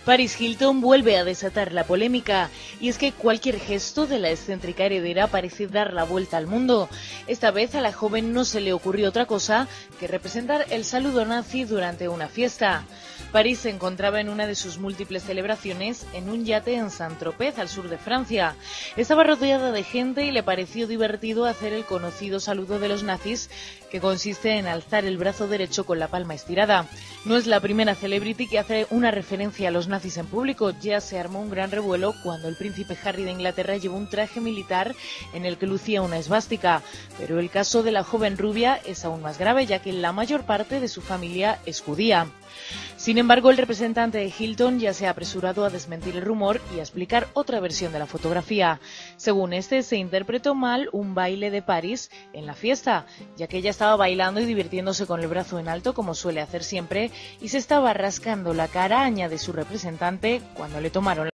Paris Hilton vuelve a desatar la polémica, y es que cualquier gesto de la excéntrica heredera parece dar la vuelta al mundo. Esta vez a la joven no se le ocurrió otra cosa que representar el saludo nazi durante una fiesta. Paris se encontraba en una de sus múltiples celebraciones en un yate en Saint-Tropez, al sur de Francia. Estaba rodeada de gente y le pareció divertido hacer el conocido saludo de los nazis, que consiste en alzar el brazo derecho con la palma estirada. No es la primera celebrity que hace una referencia a los nazis en público. Ya se armó un gran revuelo cuando el príncipe Harry de Inglaterra llevó un traje militar en el que lucía una esvástica. Pero el caso de la joven rubia es aún más grave, ya que la mayor parte de su familia es judía. Sin embargo, el representante de Hilton ya se ha apresurado a desmentir el rumor y a explicar otra versión de la fotografía. Según este, se interpretó mal un baile de Paris en la fiesta, ya que ella estaba bailando y divirtiéndose con el brazo en alto, como suele hacer siempre, y se estaba rascando la cara, añade su representante, cuando le tomaron